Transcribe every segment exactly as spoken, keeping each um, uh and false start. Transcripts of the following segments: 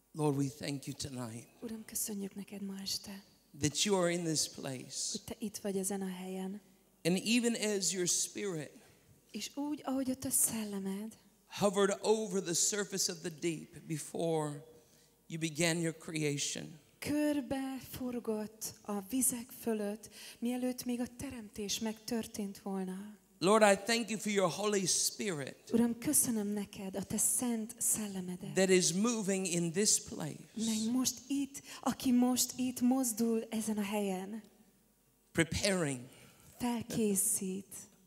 Lord, we thank you tonight. Uram, köszönjük neked ma este, That you are in this place. hogy te itt vagy ezen a helyen. And even as your spirit És úgy, ahogy ott a szellemed hovered over the surface of the deep before you began your creation. körbe forgott a vizek fölött, mielőtt még a teremtés megtörtént volna. Lord, I thank you for your Holy Spirit Uram, köszönöm neked a te szent szellemedet, that is moving in this place. mely most itt, aki most itt mozdul ezen a helyen, Preparing. felkészít.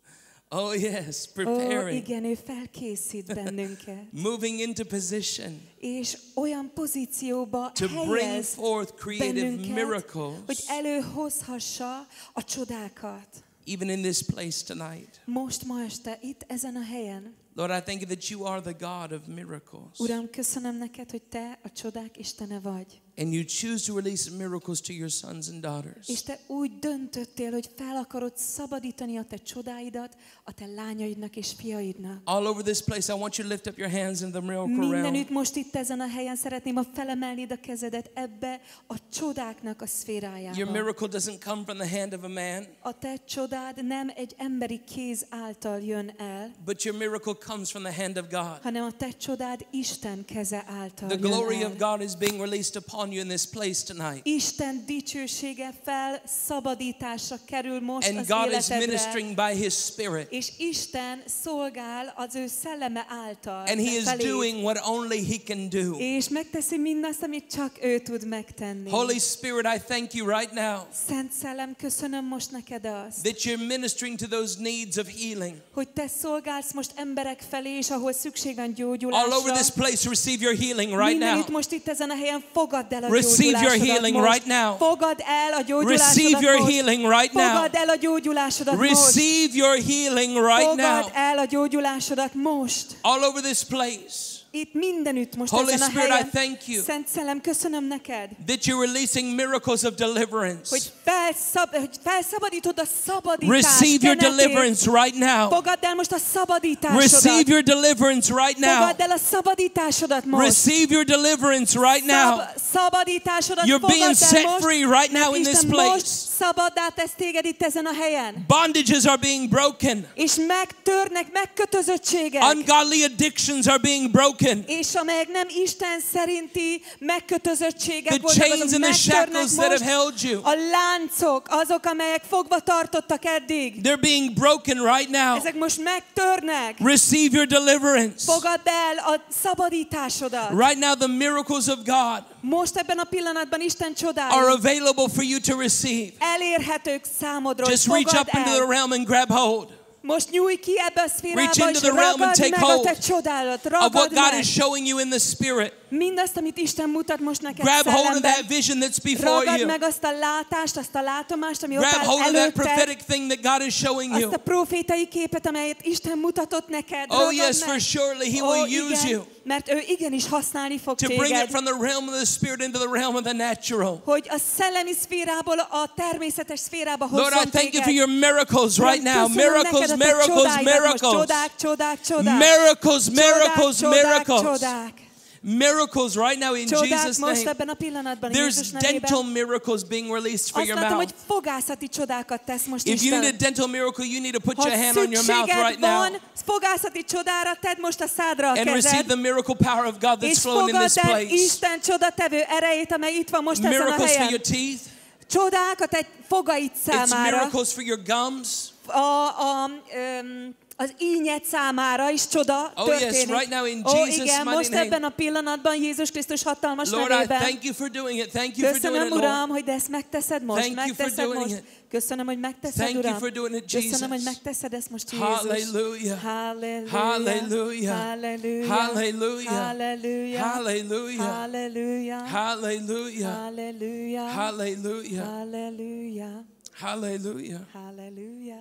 Oh yes, Ó, preparing. igen, ő felkészít bennünket. Moving into position És olyan pozícióba to bring helyez forth creative bennünket, hogy miracles előhozhassa a csodákat. even in this place tonight. Most ma este, itt ezen a helyen. Lord, I thank you that you are the God of miracles. Uram, köszönöm neked, hogy te a csodák Istene vagy. And you choose to release miracles to your sons and daughters. És te úgy döntöttél, hogy fel akarod szabadítani a te csodáidat a te lányaidnak és fiaidnak. All over this place, I want you to lift up your hands in the miracle Mindenütt realm. most itt ezen a helyen szeretném, ha felemelnéd a kezedet ebbe a csodáknak a szférájába. Your miracle doesn't come from the hand of a man, A te csodád nem egy emberi kéz által jön el, but your miracle comes from the hand of God. hanem a te csodád Isten keze által The jön glory el. of God is being released upon you in this place tonight. Isten dicsősége felszabadításra kerül most And az God is életedre. ministering by His Spirit. És Isten szolgál az ő szelleme által. And He is feléd. doing what only He can do. És megteszi mindazt, amit csak ő tud megtenni. Holy Spirit, I thank you right now Szent Szellem, köszönöm most neked azt, that you're ministering to those needs of healing. hogy te szolgálsz most emberek felé, és ahol szükség van All gyógyulásra. over this place, receive your healing right now. Mindenütt most itt ezen a helyen fogadd el a Receive your gyógyulásodat healing most. right now. Fogadd el a gyógyulásodat Receive your most. healing right now. Fogadd el a gyógyulásodat most. Receive your healing right Fogadd now. el a gyógyulásodat most. All over this place. Itt mindenütt most Holy ezen a Spirit, helyen. I thank you Szent Szellem, köszönöm neked, that you're releasing miracles of deliverance. hogy, felszab, hogy felszabadítod a szabadítást. Receive your kenetét. deliverance right now. Fogadd el most a szabadításodat. Receive your deliverance right now. Fogadd el a szabadításodat most. Receive your deliverance right now. Szab, szabadításodat You're fogadd being el set most, free right now mert in this Isten place. most szabaddá tesz téged itt ezen a helyen. Bondages are being broken. És megtörnek megkötözöttségek. Ungodly addictions are being broken. És amelyek nem Isten szerinti megkötözöttségek The voltak, chains azok and the megtörnek shackles that most. have held you, A láncok, azok, amelyek fogva tartottak eddig, they're being broken right now. ezek most megtörnek. Receive your deliverance. Fogadd el a szabadításodat. Right now, the miracles of God Most ebben a pillanatban Isten are csodái available for you to receive. elérhetők számodra, hogy Just reach fogadd up into the el. realm and grab hold Most nyújj ki ebbe a Reach szférába, into és the realm and ragad take meg a hold te csodálat. of what Ragad God meg. is showing you in the Spirit. Mindazt, amit Isten mutat most neked Grab hold of szellemben. that vision that's before Ragad you. meg azt a látást, azt a látomást, ami ott Grab áll hold of that előtted. prophetic thing that God is showing you. Azt a profétai képet, amelyet Isten mutatott neked. Oh Ragad yes, meg. for surely He Ó, will use igen, you mert ő igenis használni fog to bring it téged. from the realm of the Spirit into the realm of the natural. Hogy a szellemi szférából a természetes szférába Lord, hozzon I thank you téged. for your miracles right now. Köszönöm Miracles, neked a te miracles, csodáidat most. miracles. Csodák, csodák, csodák. Miracles, miracles, Csodák, miracles. csodák. Miracles right now in Csodák Jesus' most name. ebben a pillanatban There's Jézus nevében. dental miracles being released for Azt your látom, hogy mouth. fogászati csodákat tesz most If you need a Isten. dental miracle, you need to put Ha your hand on your mouth szükséged right now van fogászati csodára, tedd most a szádra a and receive kezed. the miracle power of God that's És flowing in this fogadd el place. Isten csodatevő erejét, amely itt van most ezen a Miracles for your helyen. teeth. Csodák a te fogaid It's számára. miracles for your gums. A, a, öm, az ínyed számára is csoda Oh, yes, történik. right now in Ó, Jesus' igen, mighty most name. ebben a pillanatban Jézus Krisztus hatalmas Lord, I nevében. thank you for doing it. Thank you for doing Köszönöm, it, Lord. Uram, hogy ezt megteszed most. Thank you for megteszed doing most. it. Köszönöm, hogy megteszed, Thank you Uram. for doing it, Jesus. Köszönöm, hogy megteszed ezt most, Jézus. Hallelujah. Hallelujah. Hallelujah. Hallelujah. Hallelujah. Hallelujah. Hallelujah. Hallelujah. Hallelujah. Hallelujah. Hallelujah. Hallelujah. Hallelujah. Hallelujah.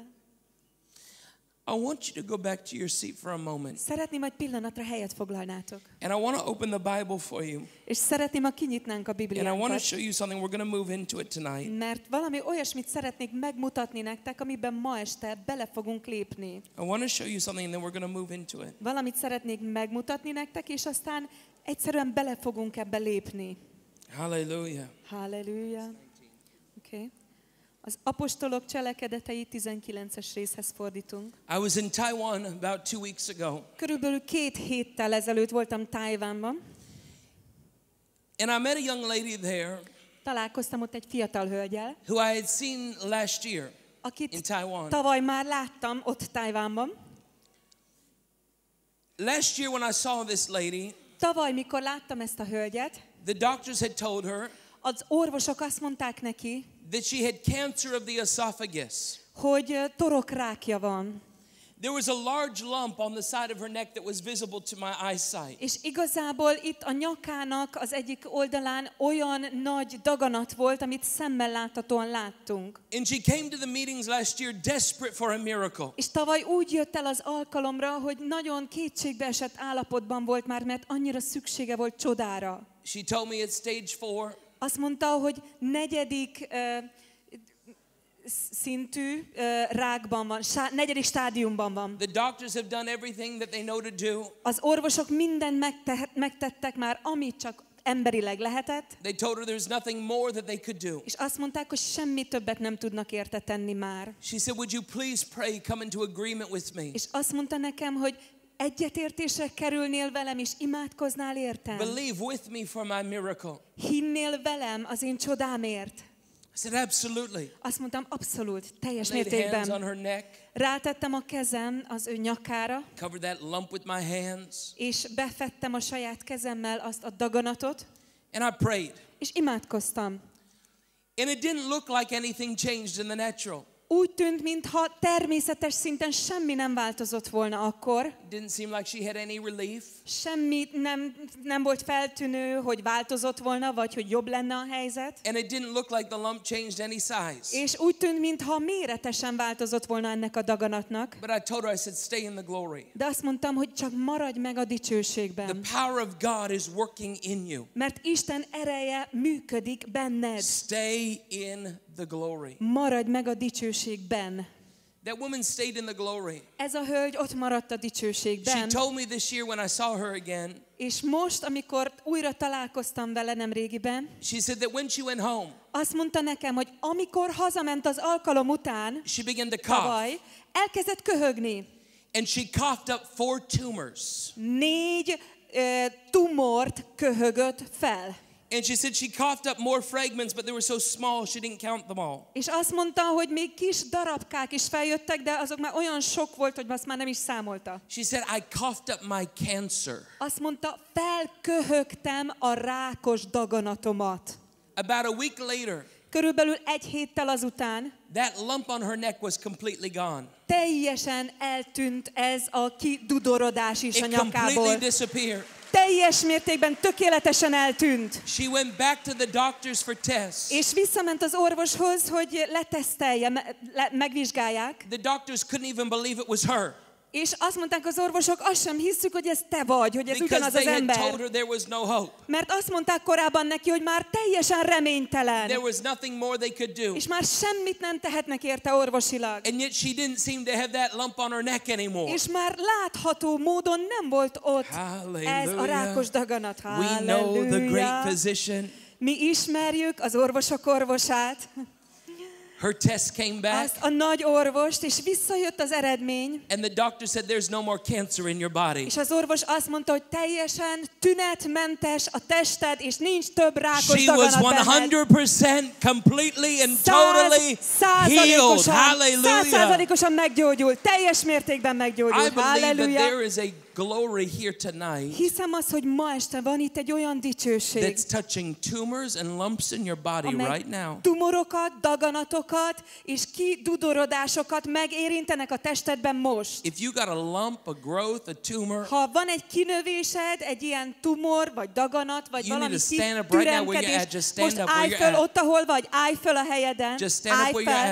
I want you to go back to your seat for a moment. Szeretném, hogy pillanatra helyet foglalnátok. And I want to open the Bible for you. És szeretném, ha kinyitnánk a And I want to Bibliánkat. show you something. We're going to move into it tonight. Mert valami olyasmit szeretnék megmutatni nektek, amiben ma este bele fogunk lépni. I want to show you something and then we're going to move into it. Valamit szeretnék megmutatni nektek, és aztán Egyszerűen bele fogunk ebbe lépni. Hallelujah. Halleluja. Oké. Okay. Az apostolok cselekedetei tizenkilences részhez fordítunk. I was in Taiwan about two weeks ago. Körülbelül két héttel ezelőtt voltam Tajvánban. And I met a young lady there. Találkoztam ott egy fiatal hölgyel, Who I had seen last year akit in Taiwan. tavaly már láttam ott Tajvánban. Last year when I saw this lady, Tavaly, mikor láttam ezt a hölgyet, the doctors had told her az orvosok azt mondták neki, that she had cancer of the esophagus. hogy torokrákja van. There was a large lump on the side of her neck that was visible to my eyesight. És igazából itt a nyakának az egyik oldalán olyan nagy daganat volt, amit szemmel láthatóan láttunk. And she came to the meetings last year desperate for a miracle. És tavaly úgy jött el az alkalomra, hogy nagyon kétségbeesett állapotban volt már, mert annyira szüksége volt csodára. She told me it's stage four. Azt mondta, hogy negyedik uh, szintű uh, rákban van, sá- negyedik stádiumban van. The doctors have done everything that they know to do. Az orvosok mindent megte- megtettek már, amit csak emberileg lehetett. They told her there's nothing more that they could do. És azt mondták, hogy semmi többet nem tudnak érte tenni már. She said, would you please pray, come into agreement with me. És azt mondta nekem, hogy egyetértésre kerülnél velem, és imádkoznál értem. Believe with me for my miracle. Hinnél velem az én csodámért. I said, absolutely. Azt mondtam, abszolút, teljes Laid hands on mértékben. her neck, Rátettem a kezem az ő nyakára, covered that lump with my hands, és befettem a saját kezemmel azt a daganatot, and I prayed. és imádkoztam. And it didn't look like anything changed in the natural. Úgy tűnt, mintha természetes szinten semmi nem változott volna akkor. It didn't seem like she had any relief. Semmi nem, nem volt feltűnő, hogy változott volna, vagy hogy jobb lenne a helyzet. And it didn't look like the lump changed any size. És úgy tűnt, mintha méretesen változott volna ennek a daganatnak. But I told her, I said, stay in the glory. De azt mondtam, hogy csak maradj meg a dicsőségben. The power of God is working in you. Mert Isten ereje működik benned. Stay in the glory. Maradj meg a dicsőségben. That woman stayed in the glory. Ez a hölgy ott maradt a She dicsőségben. told me this year when I saw her again, És most, amikor újra találkoztam vele nemrégiben, she said that when she went home, azt mondta nekem, hogy amikor hazament az alkalom után, she began to cough. tavaly, elkezdett köhögni. And she coughed up four tumors. Négy uh, tumort köhögött fel. And she said she coughed up more fragments, but they were so small she didn't count them all. És azt mondta, hogy még kis darabkák is feljöttek, de azok már olyan sok volt, hogy azt már nem is számolta. She said, I coughed up my cancer. Azt mondta, felköhögtem a rákos daganatomat. About a week later, Körülbelül egy héttel azután that lump on her neck was completely gone. teljesen eltűnt ez a kidudorodás is a It completely nyakából. disappeared. Teljes mértékben, tökéletesen eltűnt. She went back to the doctors for tests. És visszament az orvoshoz, hogy letesztelje, me- le- megvizsgálják. The doctors couldn't even believe it was her. És azt mondták az orvosok, azt sem hiszük, hogy ez te vagy, hogy ez Because ugyanaz az they had told ember. her there was no hope. Mert azt mondták korábban neki, hogy már teljesen reménytelen. There was nothing more they could do. És már semmit nem tehetnek érte orvosilag. And yet she didn't seem to have that lump on her neck anymore. És már látható módon nem volt ott ez a rákos daganat. We know the great Halleluja. physician. Mi ismerjük az orvosok orvosát, Her test came back. azt a nagy orvost, és visszajött az eredmény, And the doctor said there's no more cancer in your body. és az orvos azt mondta, hogy teljesen tünetmentes a tested, és nincs több rákos She was daganat one benned. hundred percent completely and totally healed. Hallelujah. Százszázalékosan meggyógyult, teljes mértékben I meggyógyult. believe that Halleluja. there is a glory here tonight Hiszem az, hogy ma este van itt egy olyan dicsőség, that's touching tumors and lumps in your body amely right now. tumorokat, daganatokat és kidudorodásokat megérintenek a testedben most. If you got a lump, a growth, a tumor, Ha van egy kinövésed, egy ilyen tumor, vagy daganat, vagy You need valami to stand up right now where you're at. kitüremkedés, Just stand most up where állj you're föl at. ott, ahol vagy, állj föl a helyeden, just stand állj up where you're fel, at.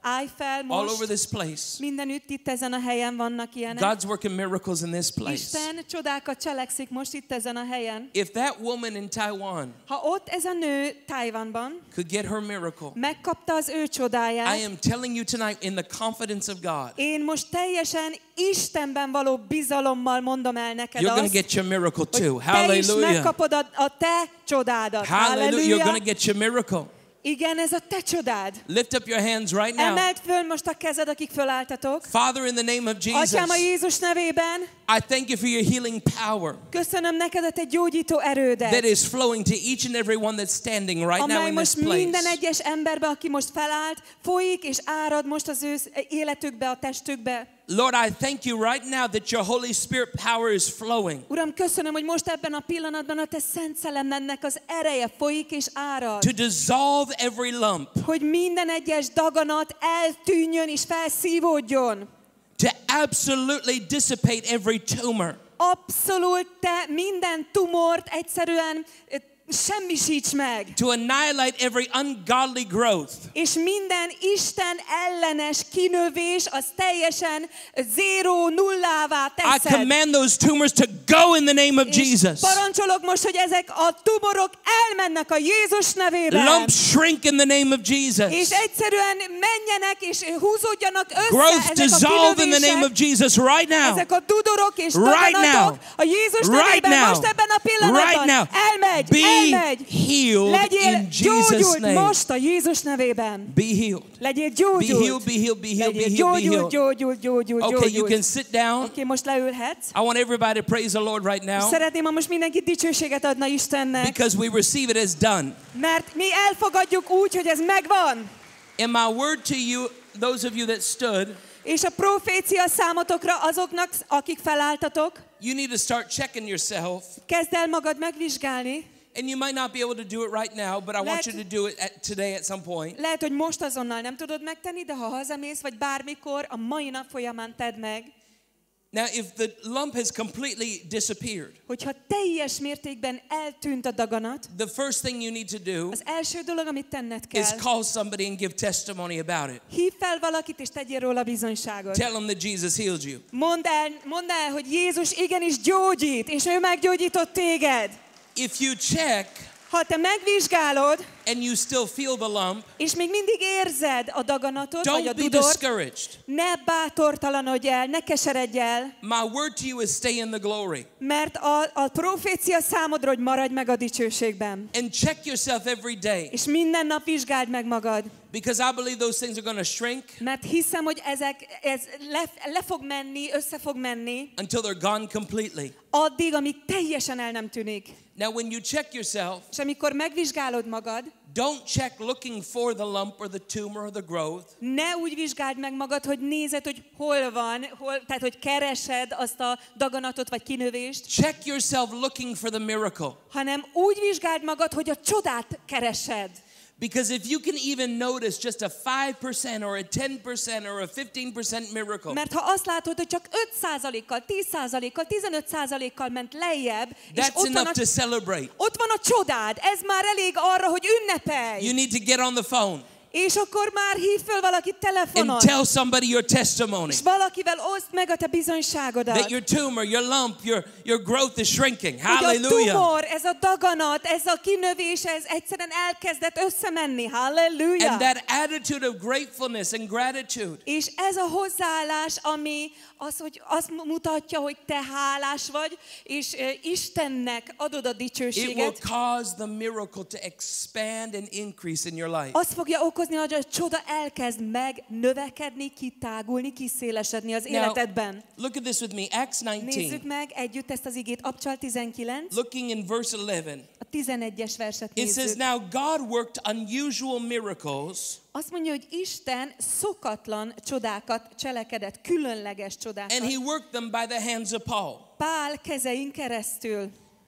Állj fel All over most. this place. Mindenütt itt ezen a helyen vannak ilyenek. God's working miracles in this place. Isten csodákat cselekszik most itt ezen a helyen. If that woman in Taiwan Ha ott ez a nő Tajvanban could get her miracle, megkapta az ő csodáját, I am telling you tonight in the confidence of God, én most teljesen Istenben való bizalommal mondom el neked you're going to azt, get your miracle too. hogy te is Hallelujah. megkapod a, a te csodádat. Hallelujah. You're Halleluja. going to get your miracle. Igen, ez a te csodád. Lift up your hands right now. Emeld föl most a kezed, akik fölálltatok. Father, in the name of Jesus, Atyám, a Jézus nevében I thank you for your healing power köszönöm neked a te gyógyító erődet, that is flowing to each and every one that's standing right now amely in this most minden place. egyes emberbe, aki most felállt, folyik és árad most az ő életükbe, a testükbe. Lord, I thank you right now that your Holy Spirit power is flowing Uram, köszönöm, hogy most ebben a pillanatban a te szent szellemednek az ereje folyik és árad. to dissolve every lump, Hogy minden egyes daganat eltűnjön és felszívódjon. to absolutely dissipate every tumor, Abszolút te minden tumort egyszerűen ö, semmisíts meg. to annihilate every ungodly growth, És minden Isten ellenes kinövés az teljesen zéró, nullává I teszed. command those tumors to go in the name of És Jesus. parancsolok most, hogy ezek a tumorok elmennek a Jézus nevében. Lumps shrink in the name of Jesus. És egyszerűen menjenek és húzódjanak össze Growth ezek a dissolve in the name of kinövések, Jesus right now. ezek a dudorok és Right daganatok now. a Jézus Right nevében now. most ebben a pillanatban Right now. elmegy, Be elmegy. healed Legyél in Jesus' gyógyult name. most a Jézus nevében. Be healed. Legyél Be gyógyult. healed, be healed, be healed, be Legyél healed, be gyógyult, healed. gyógyult, gyógyult, Okay, you gyógyult. can sit down. Oké, most leülhetsz. I want everybody to praise the Lord right now Szeretném, ha most mindenki dicsőséget adna Istennek, because we receive it as done. mert mi elfogadjuk úgy, hogy ez megvan. And my word to you, those of you that stood, És a profécia számotokra azoknak, akik felálltatok, you need to start checking yourself. kezd el magad megvizsgálni. And you might not be able to do it right now, but I want Lehet- you to do it at, today at some point. Lehet, hogy most azonnal nem tudod megtenni, de ha hazamész, vagy bármikor, a mai nap folyamán tedd meg, Now, if the lump has completely disappeared, hogyha teljes mértékben eltűnt a daganat, the first thing you need to do az első dolog, amit tenned is kell, call somebody and give testimony about it. hívd fel valakit, és tegyél róla bizonyságot. Tell them that Jesus healed you. Mondd el, mondd el, hogy Jézus igenis gyógyít, és ő meggyógyított téged. If you check Ha te megvizsgálod, and you still feel the lump, és még mindig érzed a daganatot, vagy a don't be dudort, discouraged. ne bátortalanodj el, ne keseredj el, My word to you is stay in the glory. mert a, a profécia számodra, hogy maradj meg a dicsőségben. And check yourself every day És minden nap vizsgáld meg magad, because I believe those things are going to shrink mert hiszem, hogy ezek, ez le, le fog menni, össze fog menni, until they're gone completely. addig, amíg teljesen el nem tűnik. Now, when you check yourself, És amikor megvizsgálod magad, don't check looking for the lump or the tumor or the growth. ne úgy vizsgáld meg magad, hogy nézed, hogy hol van, hol, tehát hogy keresed azt a daganatot vagy kinövést, Check yourself looking for the miracle. hanem úgy vizsgáld magad, hogy a csodát keresed. Because if you can even notice just a five percent or a ten percent or a fifteen percent miracle, Mert ha azt látod, hogy csak öt százalékkal, tíz százalékkal, tizenöt százalékkal ment lejjebb, és that's ott van, enough a, to celebrate. ott van a csodád, ez már elég arra, hogy ünnepelj. You need to get on the phone És akkor már hív föl valakit telefonon, and tell somebody your testimony. és valakivel oszd meg a te bizonyságodat. That your tumor, your lump, your, your growth is shrinking. Hogy a Hallelujah. tumor, ez a daganat, ez a kinövés, ez egyszerűen elkezdett összemenni. Halleluja! And that attitude of gratefulness and gratitude, És ez a hozzáállás, ami az, hogy azt mutatja, hogy te hálás vagy, és uh, Istennek adod a it will dicsőséget, cause the miracle to expand and increase in your life. azt fogja okozni, hogy a csoda elkezd meg növekedni, kitágulni, kiszélesedni az Now, életedben. look at this with me. Acts Nézzük nineteen, meg együtt ezt az igét, Abcsal tizenkilenc, looking in verse eleven. a tizenegyes verset It says, nézzük. now God worked unusual miracles Azt mondja, hogy Isten szokatlan csodákat cselekedett, különleges csodákat. and he worked them by the hands of Paul. Pál kezein keresztül.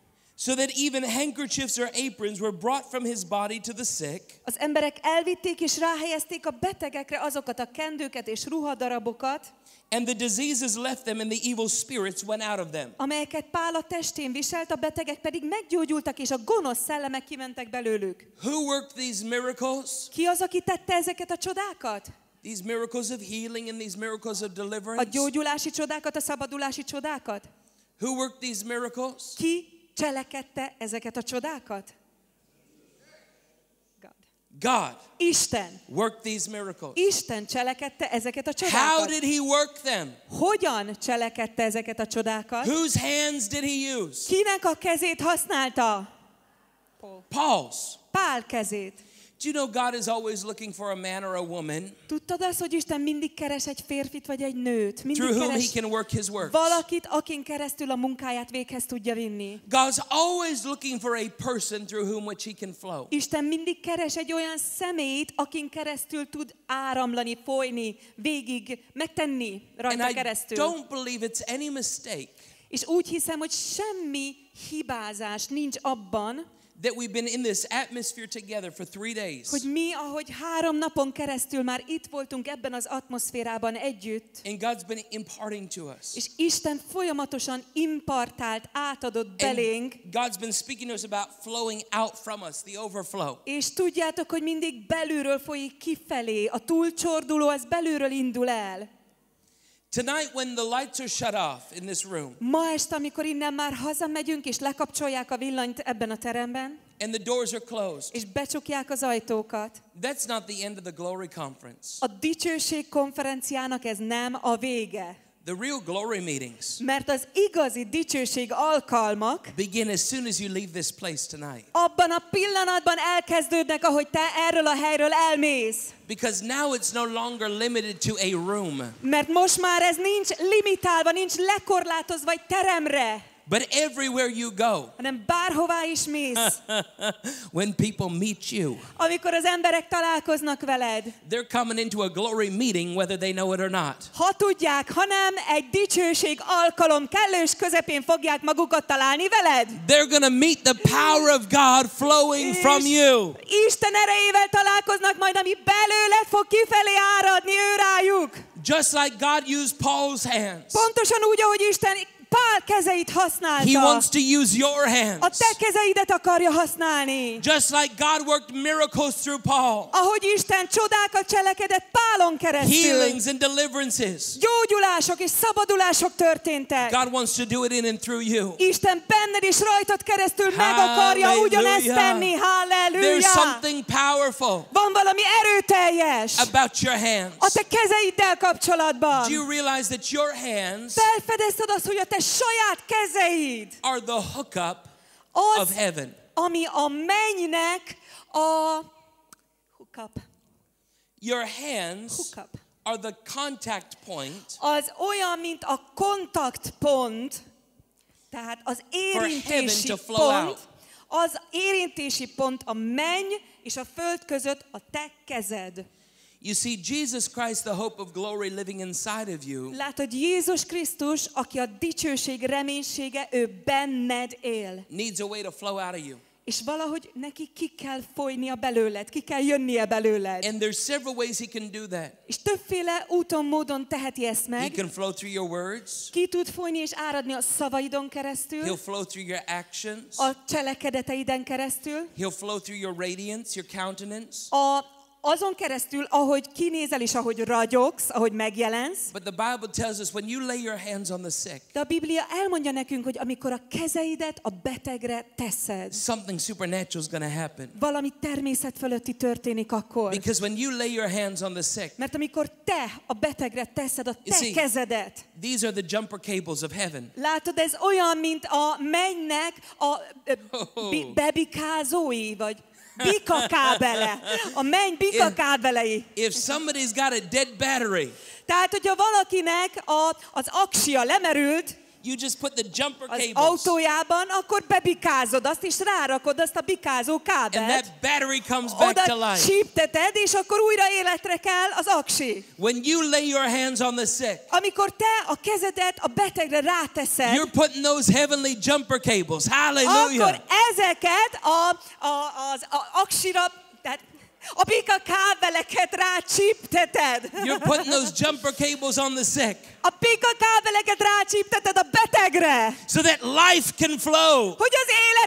So that even handkerchiefs or aprons were brought from his body to the sick, Az emberek elvitték és ráhelyezték a betegekre azokat a kendőket és ruhadarabokat, and the diseases left them and the evil spirits went out of them. amelyeket Pál a testén viselt, a betegek pedig meggyógyultak, és a gonosz szellemek kimentek belőlük. Who worked these miracles? Ki az, aki tette ezeket a csodákat? These miracles of healing and these miracles of A deliverance. gyógyulási csodákat, a szabadulási csodákat? Who worked these miracles? Ki cselekedte ezeket a csodákat? God. God Isten. worked these miracles. Isten cselekedte ezeket a How csodákat. did he work them? Hogyan cselekedte ezeket a csodákat? Whose hands did he use? Kinek a kezét használta? Paul's. Pál kezét. Do you know God is always looking for a man or a woman Tudtad azt, hogy Isten mindig keres egy férfit vagy egy nőt? Mindig through whom he keres can work his works? valakit, akin keresztül a munkáját véghez tudja vinni. God's always looking for a person through whom which he can flow. Isten mindig keres egy olyan személyt, akin keresztül tud áramlani, folyni, végig megtenni And rajta I keresztül. don't believe it's any mistake És úgy hiszem, hogy semmi hibázás nincs abban, that we've been in this atmosphere together for three days. hogy mi, ahogy három napon keresztül már itt voltunk ebben az atmoszférában együtt, And God's been imparting to us. és Isten folyamatosan impartált, átadott belénk, And God's been speaking to us about flowing out from us, the overflow. és tudjátok, hogy mindig belülről folyik kifelé, a túlcsorduló az belülről indul el. Tonight when the lights are shut off in this room Ma este, amikor innen már hazamegyünk, és lekapcsolják a villanyt ebben a teremben, and the doors are closed, és becsukják az ajtókat, that's not the end of the glory conference. a dicsőség konferenciának ez nem a vége. The real glory meetings Mert az igazi dicsőség alkalmak begin as soon as you leave this place tonight. abban a pillanatban elkezdődnek, ahogy te erről a helyről elmész. Because now it's no longer limited to a room, Mert most már ez nincs limitálva, nincs lekorlátozva egy teremre, but everywhere you go, hanem bárhová is mész. when people meet you, Amikor az emberek találkoznak veled, they're coming into a glory meeting whether they know it or not. ha tudják, ha nem, egy dicsőség alkalom kellős közepén fogják magukat találni veled. They're going to meet the power of God flowing from you. Isten erejével találkoznak majd, ami belőled fog kifelé áradni ő rájuk. Just like God used Paul's hands. Pontosan úgy, ahogy Isten Pál kezeit használta. He wants to use your A hands. te kezeidet akarja használni. Just like God worked miracles through Paul. Ahogy Isten csodákat cselekedett Pálon keresztül. Healings and deliverances. Gyógyulások és szabadulások történtek. God wants to do it in and through you. Isten benned és rajtad keresztül meg akarja ugyanezt tenni. There's Halleluja! something powerful Van valami erőteljes about your hands. a te kezeiddel kapcsolatban. Do you realize that your hands Felfedezted azt, hogy a te saját kezeid are the hookup az, of heaven? ami a mennynek a hookup, Your hands hookup. are the contact point Az olyan, mint a kontaktpont, tehát az érintési heaven to flow pont, out. az érintési pont a menny és a föld között a te kezed. You see, Jesus Christ, the hope of glory living inside of you, Látod, Jézus Krisztus, aki a dicsőség reménysége, ő benned él. needs a way to flow out of you. És valahogy neki ki kell folynia belőled, ki kell jönnie belőled. And there's several ways he can do that. És többféle úton, módon teheti ezt He meg. can flow through your words. Ki tud folyni és áradni a szavaidon keresztül, He'll flow through your actions. a cselekedeteiden keresztül, He'll flow through your radiance, your countenance. a, azon keresztül, ahogy kinézel és ahogy ragyogsz, ahogy megjelensz. But the Bible tells us when you lay your hands on the sick, De a Biblia elmondja nekünk, hogy amikor a kezeidet a betegre teszed, something supernatural is going to happen. valami természet fölötti történik akkor. Because when you lay your hands on the sick, Mert amikor te a betegre teszed a You te see, kezedet, these are the jumper cables of heaven. látod, ez olyan, mint a mennynek a ö, bi- bebikázói, vagy bikakábele. A menny bikakábelei. If somebody's got a dead battery, Tehát, hogyha valakinek a, az aksia lemerült you just put the jumper az cables, autójában, akkor bebikázod azt, és rárakod azt a bikázó and kábelt. that battery comes back to Oda life. csípteted, és akkor újra életre kell az aksi. When you lay your hands on the sick, Amikor te a kezedet a betegre ráteszed, you're putting those heavenly jumper cables. akkor Hallelujah. ezeket a, a, az a aksira, tehát a bika kábeleket rácsípteted. You're putting those jumper cables on the sick A bika kábeleket rácsípteted a betegre, so that life can flow. hogy az élet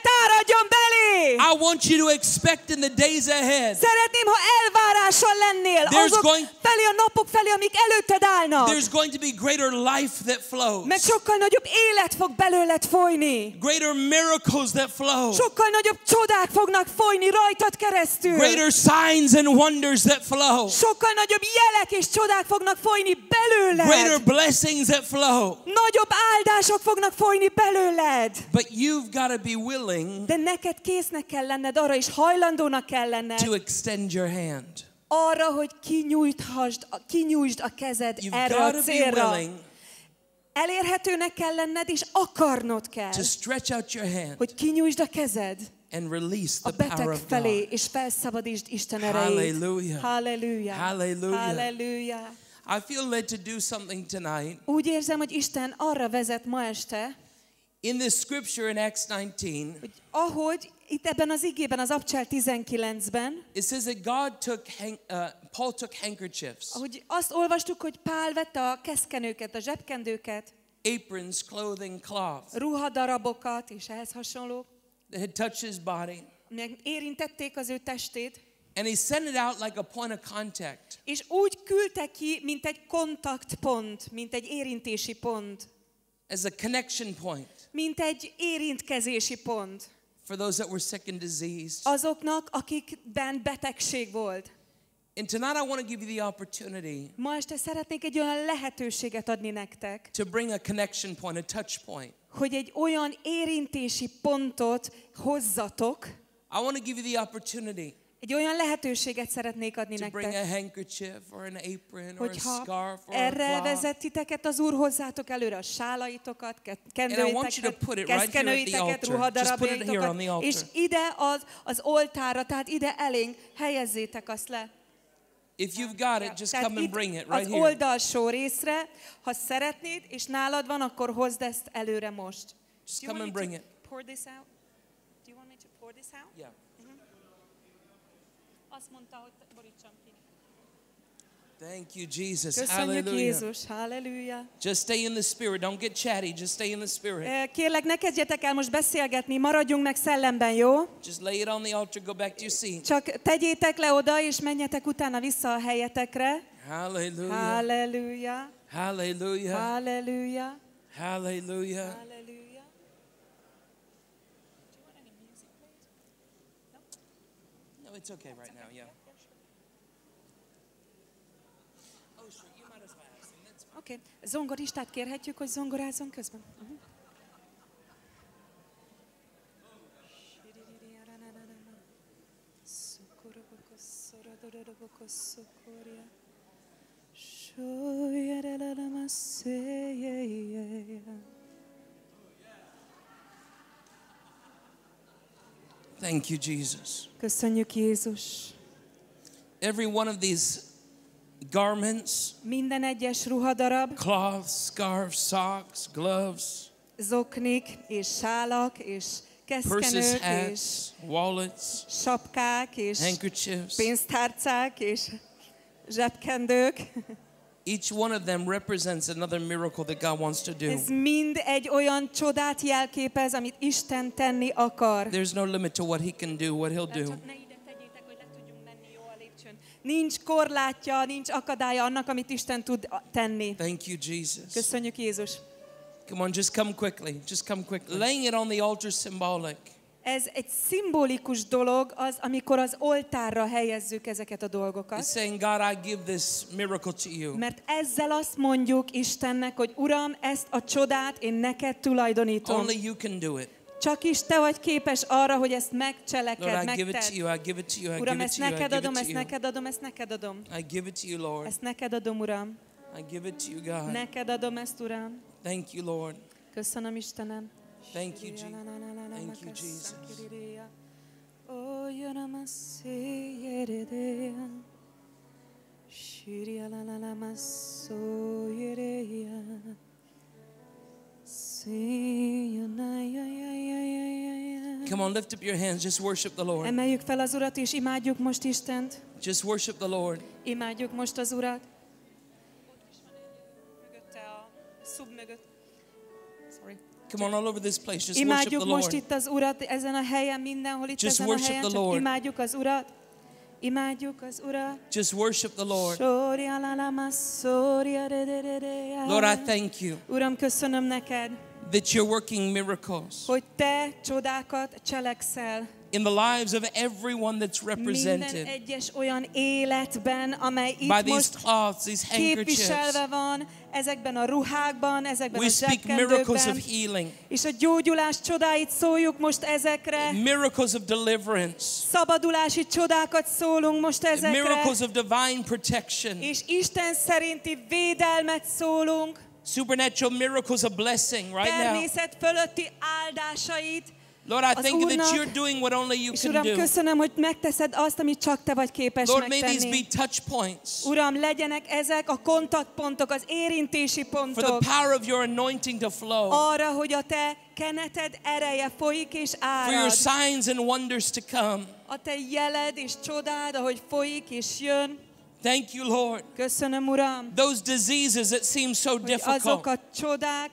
maradjon belé. I want you to expect in the days ahead. Szeretném, ha elvárással lennél There's azok going- felé, a napok felé, amik előtted állnak. There's going to be greater life that flows. Meg sokkal nagyobb élet fog belőled folyni. Greater miracles that flow. Sokkal nagyobb csodák fognak folyni rajtad keresztül. Greater signs and wonders that flow. Sokkal nagyobb jelek és csodák fognak folyni belőled. Greater blessings that flow. Nagyobb áldások fognak folyni belőled. But you've got to be willing De neked késznek kell lenned arra, és hajlandónak kell lenned to extend your hand. arra, hogy kinyújthasd, kinyújtsd a kezed You've erre got a to be célra. willing Elérhetőnek kell lenned, és akarnod kell, to stretch out your hand hogy kinyújtsd a kezed and release a the power beteg of felé, God. és felszabadítsd Isten erejét. Hallelujah. Halleluja. Hallelujah. Halleluja. I feel led to do something tonight. Úgy érzem, hogy Isten arra vezet ma este, In this scripture in Acts nineteen, hogy ahogy itt ebben az igében, az Abcsel tizenkilencben, it says that God took, hang, uh, Paul took handkerchiefs, ahogy azt olvastuk, hogy Pál vette a keszkenőket, a zsebkendőket, aprons, clothing, cloth ruhadarabokat és ehhez hasonló, that had touched his body, meg érintették az ő testét, and he sent it out like a point of contact. és úgy küldte ki, mint egy kontaktpont, mint egy érintési pont, As a connection point mint egy érintkezési pont for those that were sick and diseased. azoknak, akikben betegség volt. And tonight I want to give you the opportunity Ma este szeretnék egy olyan lehetőséget adni nektek, to bring a connection point, a touch point. hogy egy olyan érintési pontot hozzatok, I want to give you the opportunity egy olyan lehetőséget szeretnék adni to bring a nektek, handkerchief or an apron or a hogyha scarf or a erre cloth. vezet titeket az Úr, hozzátok előre a sálaitokat, ke- And I want you to kendőiteket, put it right here at the keszkenőiteket, altar. Just put it here on the ruhadarabjaitokat, altar. és ide az, az oltára, tehát ide elénk helyezzétek azt le. If you've got it, just Tehát come and itt bring it az right here. oldalsó részre, ha szeretnéd, és nálad van, akkor hozd ezt előre most. Just Do you come want and me bring to it. pour this out? Do you want me to pour this out? Yeah. Azt mondta, hogy borítsam ki. Thank you, Jesus. Köszönjük Hallelujah. Jézus, halleluja. Just stay in the spirit. Don't get chatty. Just stay in the spirit. Eh, Kérlek, ne kezdjetek el most beszélgetni, maradjunk meg szellemben, jó? Just lay it on the altar. Go back to your seat. Csak tegyétek le oda, és menjetek utána vissza a helyetekre. Hallelujah. Halleluja, Hallelujah. halleluja, Hallelujah. halleluja. No, it's okay right now. Yeah. Oh, sure. You might as well ask him. That's fine. Oké, okay. Zongoristát kérhetjük, hogy zongorázzon közben? Uh-huh. Thank you, Jesus. Köszönjük Jézus. Every one of these garments, Minden egyes ruhadarab, cloths, scarves, socks, gloves, zoknik és sálak és purses, keszkenők és hats, wallets, sapkák és handkerchiefs. pénztárcák és zsebkendők. Each one of them represents another miracle that God wants to do. Ez mind egy olyan csodát jelképez, amit Isten tenni akar. There's no limit to what He can do, what He'll do. Csak ne ide tegyétek, hogy le tudjunk menni jó a lépcsőn. Nincs korlátja, nincs akadálya annak, amit Isten tud tenni. Thank you, Jesus. Köszönjük Jézus. Come on, just come quickly. Just come quickly. Laying it on the altar is symbolic. Ez egy szimbolikus dolog, az, amikor az oltárra helyezzük ezeket a It's dolgokat. saying, God, I give this miracle to you. Mert ezzel azt mondjuk Istennek, hogy Uram, ezt a csodát én neked tulajdonítom. Only you can do it. Csak is te vagy képes arra, hogy ezt Lord, megcseleked, I give it to megted. you. I give it to you. I Uram, give it ezt to you. I neked give adom, it to ezt you. neked adom, ezt neked adom. I give it to you, Lord. Ezt neked adom, Uram. I give it to you, God. Neked adom ezt, Uram. Thank you, Lord. Köszönöm, Istenem. Thank you, Jesus. Thank you, Jesus. Oh, Yonamaseyeredea. Shirialalamasoyereya. Siyonayayayayaya. Come on, lift up your hands. Just worship the Lord. Emeljük fel az Urat, és imádjuk most Istent. Just worship the Lord. Imádjuk most az Urat. Mögötte a szub mögött. Sorry. Come on, all over this place, just worship Imádjuk the most Lord. itt az Urat, ezen a helyen, mindenhol itt Just ezen a worship helyen, the csak Lord. imádjuk az Urat. Imádjuk az Urat. Just worship the Lord. Soria la la ma, soria de de de de. Lord, I thank you Uram, köszönöm neked, that you're working miracles hogy te csodákat cselekszel. in the lives of everyone that's Minden represented egyes olyan életben, amely by itt these most cloths, these handkerchiefs. képviselve van, ezekben a ruhákban, ezekben We a speak miracles zsebkendőkben, of healing, és a gyógyulás csodáit szóljuk most ezekre, miracles of deliverance, szabadulási csodákat szólunk most ezekre, miracles of divine protection, és Isten szerinti védelmet szólunk, supernatural miracles of blessing right now. természet fölötti áldásait. Lord, I az thank you that Úrnak, you're doing what only you És can Uram, do. köszönöm, hogy megteszed azt, amit csak te vagy képes Lord, may these megtenni. be touch points Uram, legyenek ezek a kontaktpontok, az érintési for the pontok power of your anointing to flow, arra, hogy a te keneted ereje folyik és for your árad. signs and wonders to come. A te jeled és csodád, ahogy folyik és jön. Thank you, Lord. Köszönöm, Uram, Those diseases that seem so hogy azok difficult, a csodák,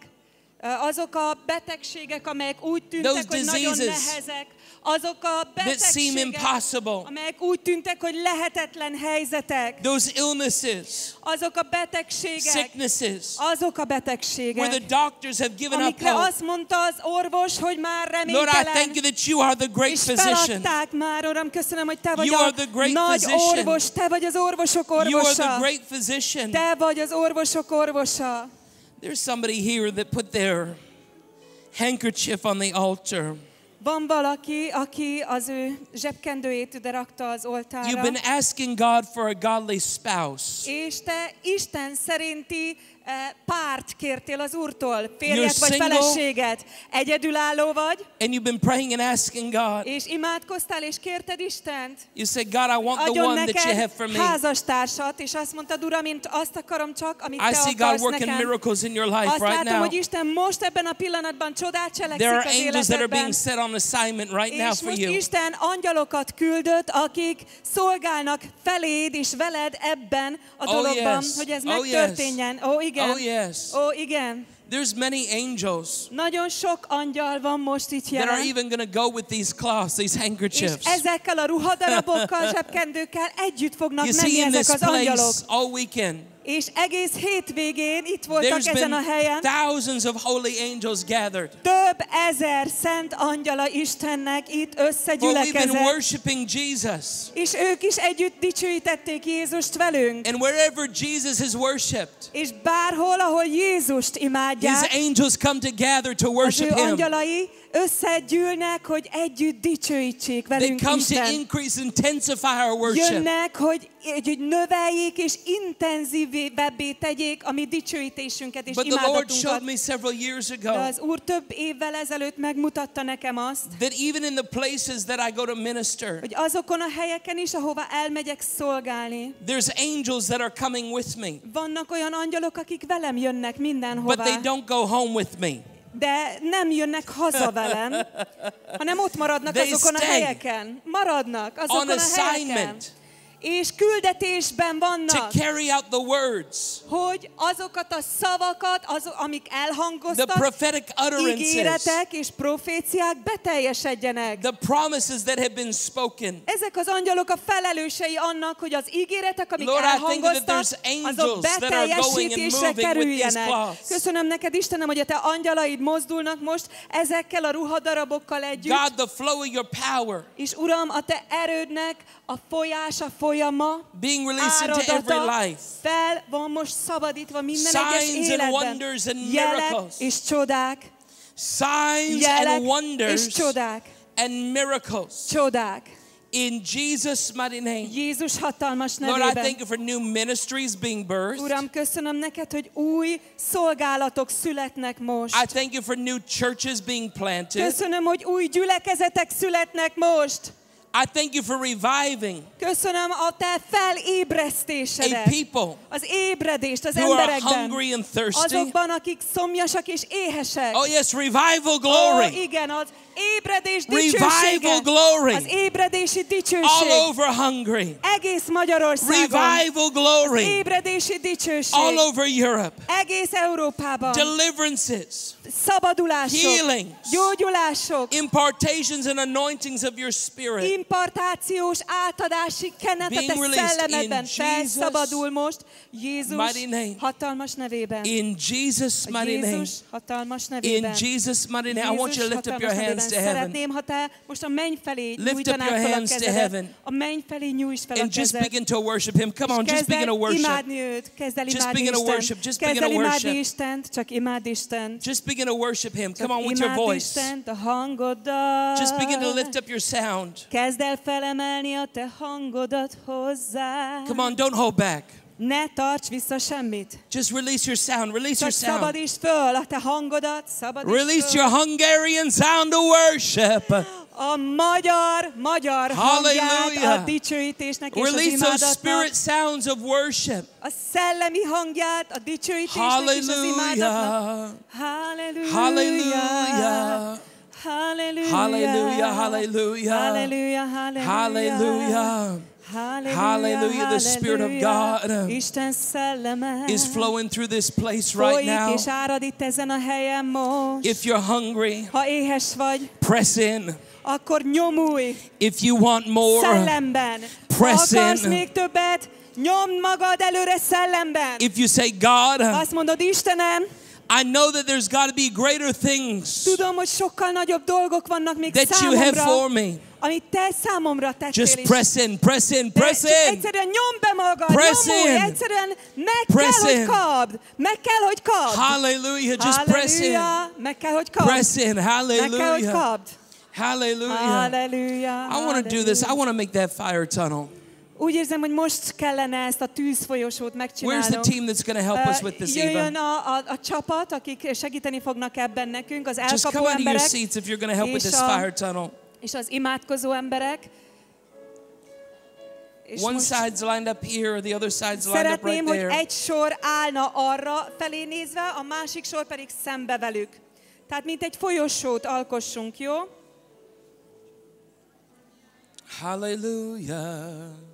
azok a betegségek, amelyek úgy tűntek, Those hogy nagyon diseases nehezek, azok a that seem betegségek, impossible, amelyek úgy tűntek, hogy lehetetlen helyzetek, those illnesses, azok a betegségek, sicknesses, azok a where betegségek, the doctors have given up amikre hope. azt mondta az orvos, hogy már Lord, I reménytelen, thank you that you are the great és physician. feladták már, Uram, köszönöm, hogy te vagy You a are the great nagy physician. orvos, te vagy az orvosok You are the orvosa, great physician. te vagy az orvosok orvosa. There's somebody here that put their handkerchief on the altar. Van valaki, aki az ő zsebkendőjét ide rakta az You've oltárra, been asking God for a godly spouse. és te Isten szerinti eh, párt kértél az Úrtól, férjet You're vagy single. feleséget. Egyedülálló vagy, And you've been praying and asking God. és imádkoztál, és kérted Istent. You said, God, I want the Adjon one that you have for neked me. házastársat, és azt mondtad, Uram, mint azt akarom csak, amit I te see God akarsz working nekem. miracles in your life Azt right látom, now. hogy Isten most ebben a pillanatban csodát cselekszik There are az angels that are being életedben. set on assignment right now És for most you. Isten angyalokat küldött, akik szolgálnak feléd és veled ebben a Oh, dologban, yes. hogy ez Oh, megtörténjen. Ó, igen. Oh, yes. Ó, igen. There's many angels Nagyon sok angyal van most itt that are jelen. even going to go with these cloths, these És handkerchiefs. ezekkel a ruhadarabokkal, zsebkendőkkel együtt fognak You menni see, in ezek this az angyalok. place all weekend, És egész hétvégén itt voltak there's ezen been a helyen. thousands of holy angels gathered. Több ezer szent angyala Istennek itt For we've been összegyülekezett. worshiping Jesus. És ők is együtt dicsőítették Jézust velünk. And wherever Jesus is worshipped, És bárhol, ahol Jézust his imádják, angels come together to az worship ő him. angyalai összegyűlnek, hogy együtt dicsőítsék They velünk come to Isten. increase, intensify our worship. Jönnek, hogy, hogy növeljék és intenzívebbé tegyék a mi dicsőítésünket és But the Lord showed imádatunkat. me several years De ago az Úr több évvel ezelőtt megmutatta nekem azt, that even in the places that I go to minister, hogy azokon a helyeken is, ahova elmegyek szolgálni, there's angels that are coming with me, vannak olyan angyalok, akik velem jönnek but mindenhová. they don't go home with me. De nem jönnek haza velem, hanem ott maradnak They azokon a stay helyeken. Maradnak azokon on a helyeken. assignment És küldetésben to vannak, carry out the words, hogy azokat a szavakat, azok, amik the elhangoztak, prophetic utterances, ígéretek és proféciák beteljesedjenek. the promises that have been spoken. Ezek az angyalok a felelősei annak, hogy az ígéretek, amik Lord, I think that elhangoztak, there's azok angels that are going and beteljesítésre moving with these kerüljenek. cloths. Köszönöm neked, Istenem, hogy a te angyalaid mozdulnak most ezekkel a ruhadarabokkal együtt. God, the flow of your power És Uram, a te erődnek a folyása, folyama, being released into every áradata life. fel van most szabadítva minden egyes Signs and életben. wonders and Jelek miracles. és csodák, Signs jelek and wonders és csodák, and miracles. csodák. In Jesus' mighty name. Jézus hatalmas Lord, I nevében. thank you for new ministries being birthed. Uram, köszönöm neked, hogy új szolgálatok születnek most. I thank you for new churches being planted. Köszönöm, hogy új gyülekezetek születnek most. I thank you for reviving Köszönöm a te a felébresztésedet. people Az ébredést az who are emberekben. hungry and thirsty. Azokban, akik szomjasak és éhesek. Oh yes, revival Ó, glory. igen, az ébredés Revival dicsősége. glory. Az ébredési All dicsőség. over Hungary. Egész Magyarországon. Revival glory. Ébredési dicsőség. All over Europe. Egész Európában. Deliverances. Szabadulások. Healings. Gyógyulások. Impartations and anointings of your spirit. Impartációs átadási kenet a Being te released szellemedben in felszabadul most Jézus mighty name. hatalmas nevében. In Jesus' A mighty name. Jézus hatalmas In nevében. Jesus' mighty name. I want you to lift up your Jézus hands to hatalmas nevében. heaven. Szeretném, ha te most a menny felé Lift up nyújtanád your fel a hands to kezedet. heaven. A menny felé nyújtsd fel a And just kezed. begin to worship Him. Come on, És just kezd el begin to worship. imádni őt, kezd el Just imádni begin to Istent. worship, just Kezd begin el to imádni worship. Istent, csak imád Istent. Just begin to worship Him. Csak Come on, with your imádd voice. Istent a hangoddal. Just begin to lift up your sound. Kezd el felemelni a te hangodat hozzá. Come on, don't hold back. Ne tarts vissza semmit. Just release your sound. Release your Csak sound. szabadítsd föl a te hangodat, szabadítsd Release föl. your Hungarian sound of worship. A magyar, magyar hangját Hallelujah. a dicsőítésnek és az Release those imádatnak. spirit sounds of worship. A szellemi hangját a dicsőítésnek és az imádatnak. Hallelujah. Hallelujah. Hallelujah. Hallelujah. Hallelujah. Hallelujah. Hallelujah. Hallelujah. Hallelujah. Hallelujah. The Spirit of God Isten szelleme is flowing through this place right folyik now. és árad itt ezen a helyen most. If you're hungry, Ha éhes vagy, press in. akkor nyomulj If you want more, szellemben. Ha press akarsz in. még többet, nyomd magad előre szellemben. If you say, God, Azt mondod, Istenem, I know that there's got to be greater things tudom, hogy sokkal nagyobb dolgok vannak még that you have számomra, for me. amit te számomra tettél Just is. press in, press in, De press csak in. egyszerűen nyomd be magad, Press nyomulj, in. egyszerűen meg Press kell, hogy in. kapd. Meg kell, hogy kapd. Hallelujah. Just press in. Halleluja, meg kell, hogy kapd. Press in. Meg kell, hogy Hallelujah. kapd. Hallelujah. Halleluja. I want to do this. I want to make that fire tunnel. Úgy érzem, hogy most kellene ezt a tűzfolyosót Where's megcsinálnom. the team that's going to help us with this, Jöjjön Eva? a, a, a csapat, akik segíteni fognak ebben nekünk, az Just elkapó come out of your emberek seats if you're going to help with és this a- fire tunnel. és az imádkozó emberek. És One most side's lined up here, the other side's lined up szeretném, right hogy there. egy sor állna arra felé nézve, a másik sor pedig szembe velük. Tehát mint egy folyosót alkossunk, jó? Hallelujah.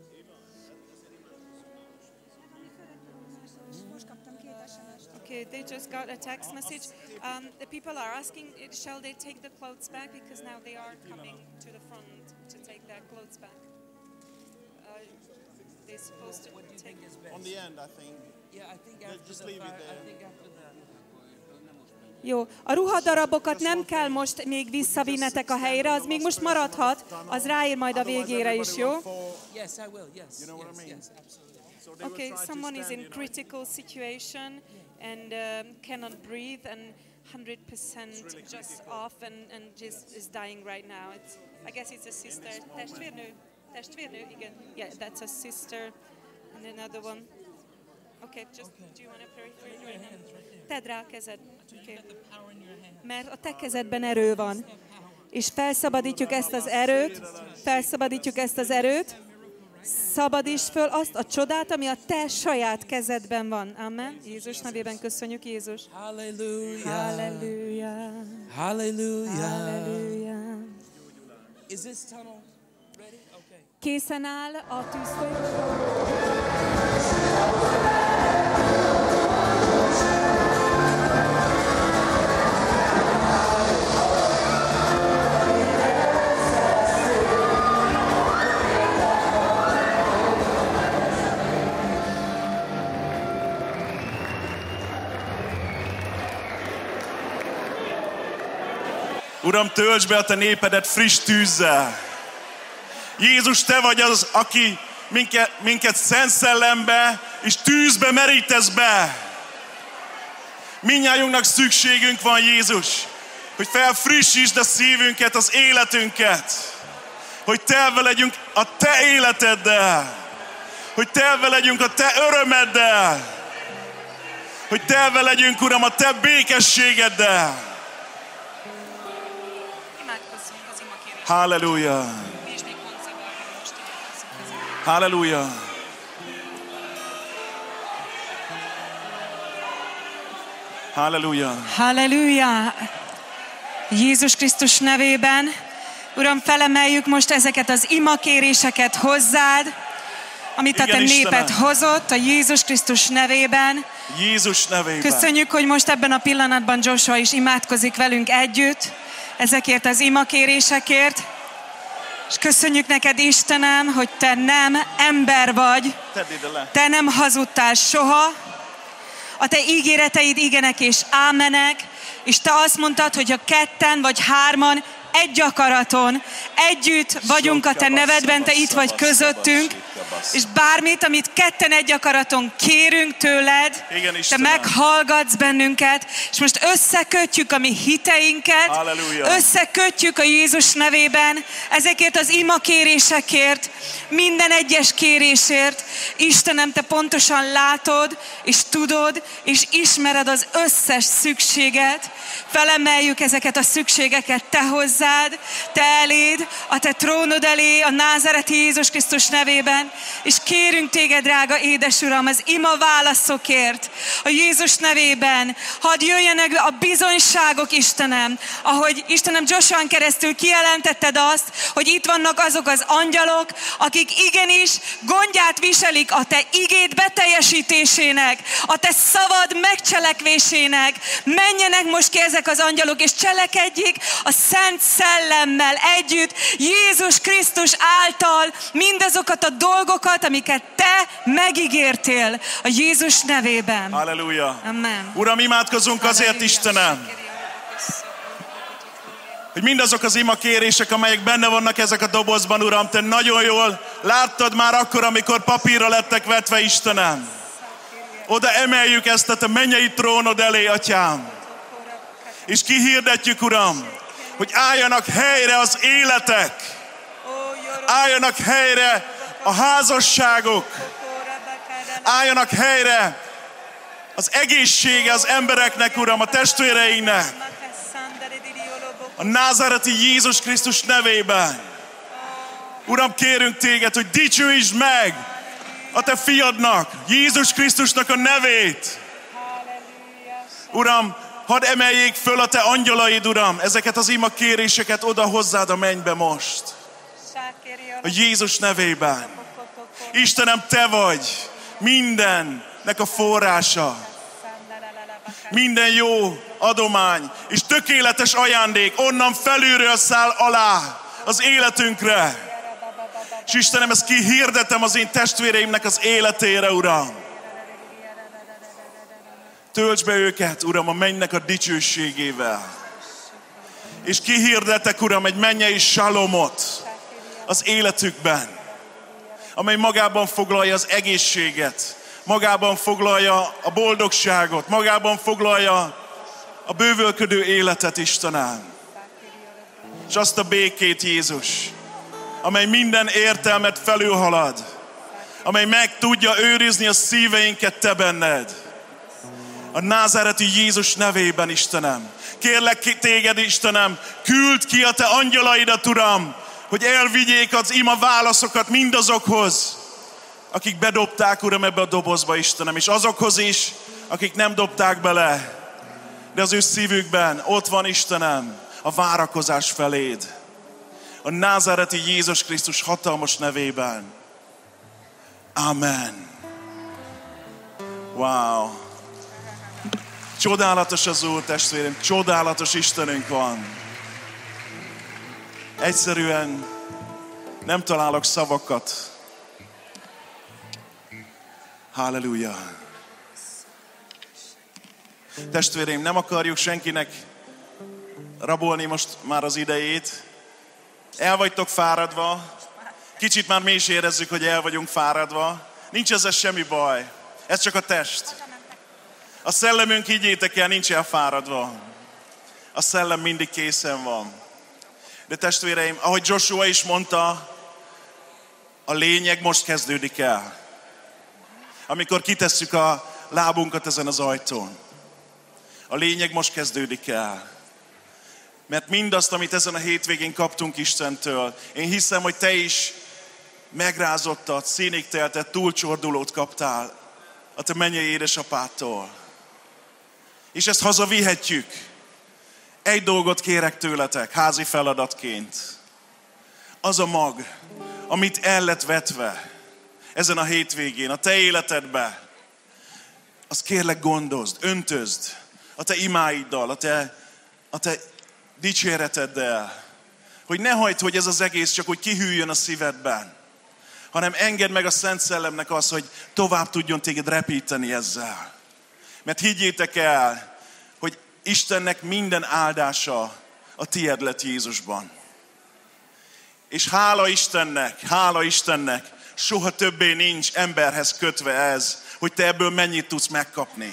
Okay, they just got a text message. Um, the people are asking, uh, shall they take the clothes back? Because now they are coming to the front to take their clothes back. Uh, they're supposed to take... On the end, I think. Yeah, I think after just the leave it fire- there. I think after that. Jó, a ruhadarabokat nem kell most még visszavinnetek a helyre, az még most maradhat, az ráír majd a végére is, jó? Yes, I will. Yes. You know what I yes, mean? yes, absolutely. So they will Okay, try to someone is stand in in critical situation and um, cannot breathe and one hundred percent just off and, and just is dying right now. It's, I guess it's a sister. Testvérnő? Testvérnő? Igen. Yeah, that's a sister. And another one. Okay, just do you want to pray for you right now? Tedd rá a kezed. Okay. Mert a te kezedben erő van. És felszabadítjuk ezt az erőt, felszabadítjuk ezt az erőt, szabadítsd föl azt a csodát, ami a te saját kezedben van. Amen. Jézus nevében köszönjük, Jézus. Hallelujah. Halleluja. Hallelujah. Halleluja. Is this tunnel ready? Okay. Készen áll a tűzfolyó. Uram, töltsd be a te népedet friss tűzzel. Jézus, te vagy az, aki minket, minket szent szellembe és tűzbe merítesz be. Mindnyájunknak szükségünk van, Jézus, hogy felfrissítsd a szívünket, az életünket. Hogy telve legyünk a te életeddel. Hogy telve legyünk a te örömeddel. Hogy telve legyünk, Uram, a te békességeddel. Imádkozzunk az imakérés. Halleluja. És még koncept. Halleluja. Halleluja. Halleluja! Jézus Krisztus nevében, Uram, felemeljük most ezeket az imakéréseket hozzád, amit Igen, a te néped Istenem. hozott a Jézus Krisztus nevében. Jézus nevében. Köszönjük, hogy most ebben a pillanatban Joshua is imádkozik velünk együtt, ezekért az imakérésekért. És köszönjük neked, Istenem, hogy te nem ember vagy, Tedd ide le. te nem hazudtál soha, a te ígéreteid igenek és ámenek, és te azt mondtad, hogy ha ketten vagy hárman egy akaraton együtt vagyunk a te nevedben, te itt vagy közöttünk, és bármit, amit ketten egy akaraton kérünk tőled, Igen, te Istenem. meghallgatsz bennünket, és most összekötjük a mi hiteinket, Halleluja. összekötjük a Jézus nevében ezekért az imakérésekért, minden egyes kérésért. Istenem, te pontosan látod, és tudod, és ismered az összes szükséget. Felemeljük ezeket a szükségeket te hozzád, te eléd, a te trónod elé, a názáreti Jézus Krisztus nevében, és kérünk téged, drága édes Uram, az ima válaszokért, a Jézus nevében. Hadd jöjjenek a bizonyságok, Istenem, ahogy Istenem Joshua-n keresztül kijelentetted azt, hogy itt vannak azok az angyalok, akik igenis gondját viselik a te igéd beteljesítésének, a te szavad megcselekvésének. Menjenek most ki ezek az angyalok, és cselekedjék a Szent Szellemmel együtt, Jézus Krisztus által mindazokat a dolgokat, amiket te megígértél a Jézus nevében. Halleluja. Amen. Uram, imádkozunk azért, Halleluja. Istenem, hogy mindazok az imakérések, amelyek benne vannak ezek a dobozban, Uram, te nagyon jól láttad már akkor, amikor papírra lettek vetve, Istenem. Oda emeljük ezt a te mennyei trónod elé, Atyám. És kihirdetjük, Uram, hogy álljanak helyre az életek, álljanak helyre a házasságok, álljanak helyre az egészsége az embereknek, Uram, a testvéreinknek. A názáreti Jézus Krisztus nevében. Uram, kérünk téged, hogy dicsőítsd meg a te fiadnak, Jézus Krisztusnak a nevét. Uram, hadd emeljék föl a te angyalaid, Uram, ezeket az ima kéréseket oda hozzád a mennybe most. A Jézus nevében. Istenem, te vagy mindennek a forrása. Minden jó adomány és tökéletes ajándék onnan felülről száll alá az életünkre. És Istenem, ezt kihirdetem az én testvéreimnek az életére, Uram. Töltsd be őket, Uram, a mennynek a dicsőségével. És kihirdetek, Uram, egy mennyei salomot az életükben, amely magában foglalja az egészséget, magában foglalja a boldogságot, magában foglalja a bővölködő életet, Istenem. És azt a békét, Jézus, amely minden értelmet felülhalad, amely meg tudja őrizni a szíveinket te benned. A názáreti Jézus nevében, Istenem. Kérlek téged, Istenem, küld ki a te angyalaidat, Uram, hogy elvigyék az ima válaszokat mindazokhoz, akik bedobták, Uram, ebbe a dobozba, Istenem, és azokhoz is, akik nem dobták bele, de az ő szívükben ott van, Istenem, a várakozás feléd. A názáreti Jézus Krisztus hatalmas nevében. Amen. Wow. Csodálatos az Úr, testvérem, csodálatos Istenünk van. Egyszerűen nem találok szavakat. Halleluja. Testvéreim, nem akarjuk senkinek rabolni most már az idejét. El vagytok fáradva. Kicsit már mi is érezzük, hogy el vagyunk fáradva. Nincs ezzel semmi baj. Ez csak a test. A szellemünk, higgyétek el, nincs elfáradva. A szellem mindig készen van. De testvéreim, ahogy Joshua is mondta, a lényeg most kezdődik el. Amikor kitesszük a lábunkat ezen az ajtón. A lényeg most kezdődik el. Mert mindazt, amit ezen a hétvégén kaptunk Istentől, én hiszem, hogy te is megrázottat, színig teltett túlcsordulót kaptál a te mennyei édesapától. És ezt hazavihetjük. Egy dolgot kérek tőletek, házi feladatként. Az a mag, amit el lett vetve ezen a hétvégén, a te életedbe, azt kérlek gondozd, öntözd a te imáiddal, a te, a te dicséreteddel. Hogy ne hagyd, hogy ez az egész csak úgy kihűljön a szívedben, hanem engedd meg a Szent Szellemnek azt, hogy tovább tudjon téged repíteni ezzel. Mert higgyétek el, hogy Istennek minden áldása a tied lett Jézusban. És hála Istennek, hála Istennek, soha többé nincs emberhez kötve ez, hogy te ebből mennyit tudsz megkapni.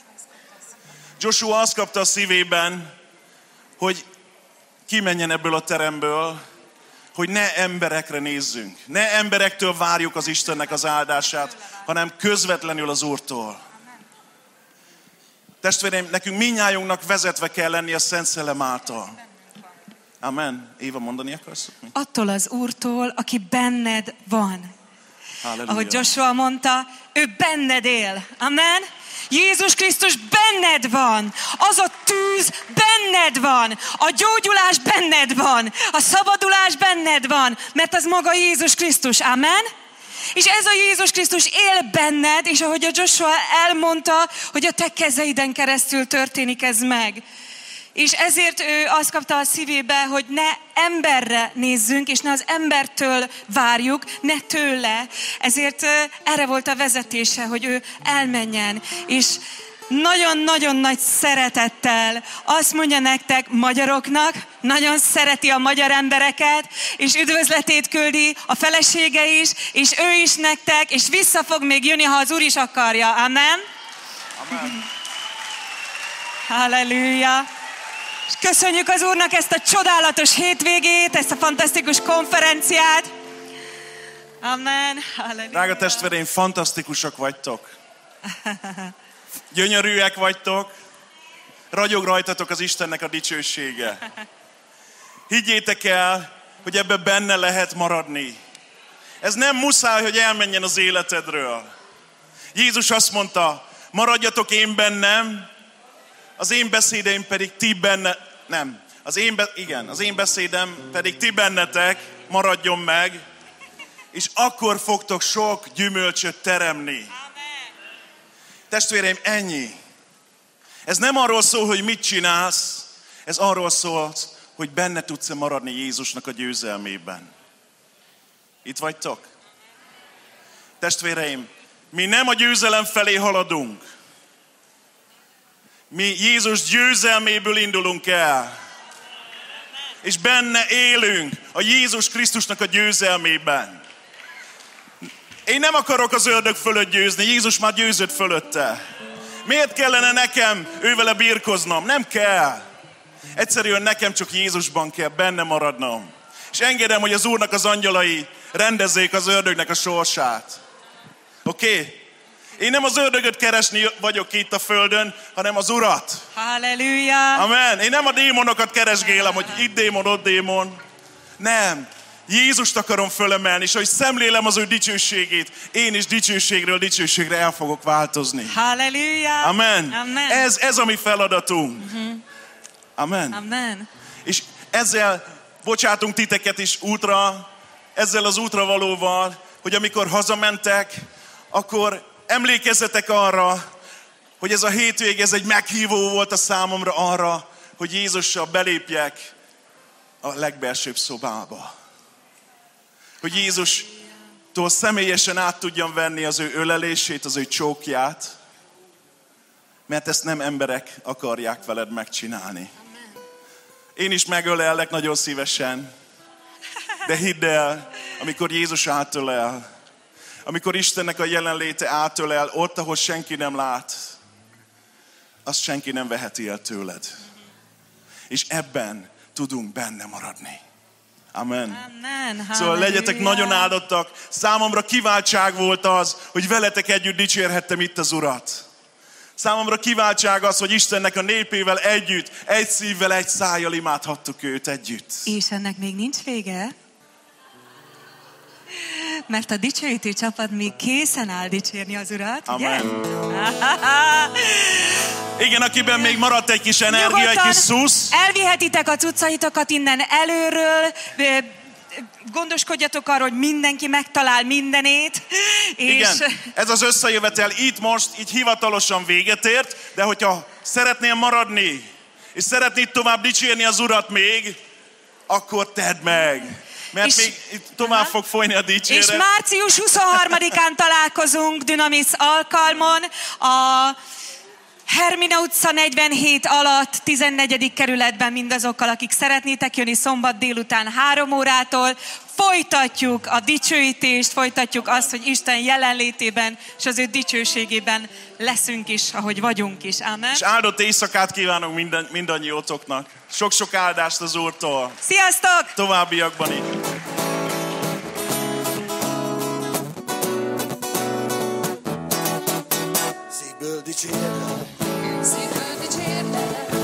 Joshua azt kapta a szívében, hogy kimenjen ebből a teremből, hogy ne emberekre nézzünk. Ne emberektől várjuk az Istennek az áldását, hanem közvetlenül az Úrtól. Testvéreim, nekünk mindnyájunknak vezetve kell lenni a Szent Szellem által. Amen. Éva, mondani akarsz? Attól az Úrtól, aki benned van. Halleluja. Ahogy Joshua mondta, ő benned él. Amen. Jézus Krisztus benned van, az a tűz benned van, a gyógyulás benned van, a szabadulás benned van, mert az maga Jézus Krisztus, amen? És ez a Jézus Krisztus él benned, és ahogy a Joshua elmondta, hogy a te kezeiden keresztül történik ez meg. És ezért ő azt kapta a szívébe, hogy ne emberre nézzünk, és ne az embertől várjuk, ne tőle. Ezért erre volt a vezetése, hogy ő elmenjen. És nagyon-nagyon nagy szeretettel azt mondja nektek, magyaroknak, nagyon szereti a magyar embereket, és üdvözletét küldi a felesége is, és ő is nektek, és vissza fog még jönni, ha az Úr is akarja. Amen? Amen. Halleluja! És köszönjük az Úrnak ezt a csodálatos hétvégét, ezt a fantasztikus konferenciát. Amen. Halleluja. Drága testvéreim, fantasztikusak vagytok. Gyönyörűek vagytok. Ragyog rajtatok az Istennek a dicsősége. Higgyétek el, hogy ebbe benne lehet maradni. Ez nem muszáj, hogy elmenjen az életedről. Jézus azt mondta, maradjatok én bennem, az én beszédeim pedig ti benne, nem, az én, be, igen, az én beszédem pedig ti bennetek, maradjon meg, és akkor fogtok sok gyümölcsöt teremni. Amen. Testvéreim, ennyi. Ez nem arról szól, hogy mit csinálsz, ez arról szól, hogy benne tudsz-e maradni Jézusnak a győzelmében. Itt vagytok? Testvéreim, mi nem a győzelem felé haladunk. Mi Jézus győzelméből indulunk el. És benne élünk a Jézus Krisztusnak a győzelmében. Én nem akarok az ördög fölött győzni, Jézus már győzött fölötte. Miért kellene nekem ővele birkoznom? Nem kell. Egyszerűen nekem csak Jézusban kell benne maradnom. És engedem, hogy az Úrnak az angyalai rendezzék az ördögnek a sorsát. Oké? Okay? Én nem az ördögöt keresni vagyok itt a földön, hanem az Urat. Halleluja! Amen. Én nem a démonokat keresgélem, hogy itt démon, ott démon. Nem. Jézust akarom fölemelni, és ahogy szemlélem az ő dicsőségét, én is dicsőségről dicsőségre el fogok változni. Halleluja! Amen. Amen. Ez, ez a mi feladatunk. Uh-huh. Amen. Amen. És ezzel bocsátunk titeket is útra, ezzel az útra valóval, hogy amikor hazamentek, akkor emlékezzetek arra, hogy ez a hétvég, ez egy meghívó volt a számomra arra, hogy Jézussal belépjek a legbelsőbb szobába. Hogy Jézustól személyesen át tudjam venni az ő ölelését, az ő csókját, mert ezt nem emberek akarják veled megcsinálni. Én is megölellek nagyon szívesen, de hidd el, amikor Jézus átölel, amikor Istennek a jelenléte átölel, ott, ahol senki nem lát, azt senki nem veheti el tőled. És ebben tudunk benne maradni. Amen. Amen. Szóval legyetek nagyon áldottak. Számomra kiváltság volt az, hogy veletek együtt dicsérhettem itt az Urat. Számomra kiváltság az, hogy Istennek a népével együtt, egy szívvel, egy szájjal imádhattuk őt együtt. És ennek még nincs vége? mert a dicsőítő csapat még készen áll dicsérni az Urat. Amen. Ugye? Igen, akiben még maradt egy kis energia, egy kis szusz. Elvihetitek a cuccaitokat innen előről, gondoskodjatok arról, hogy mindenki megtalál mindenét. És Igen, ez az összejövetel itt most, így hivatalosan véget ért, de hogyha szeretnél maradni, és szeretnéd tovább dicsérni az Urat még, akkor tedd meg. Mert és, még itt tovább aha. fog folyni a dicséret. És március huszonharmadikán találkozunk Dunamis alkalmon a Hermina utca negyvenhét alatt, tizennegyedik kerületben mindazokkal, akik szeretnétek jönni szombat délután három órától. Folytatjuk a dicsőítést, folytatjuk azt, hogy Isten jelenlétében és az ő dicsőségében leszünk is, ahogy vagyunk is. Amen. És áldott éjszakát kívánok minden, mindannyiótoknak. Sok-sok áldást az Úrtól. Sziasztok! Továbbiakban is. Szívből dicsérlek, szívből dicsérlek.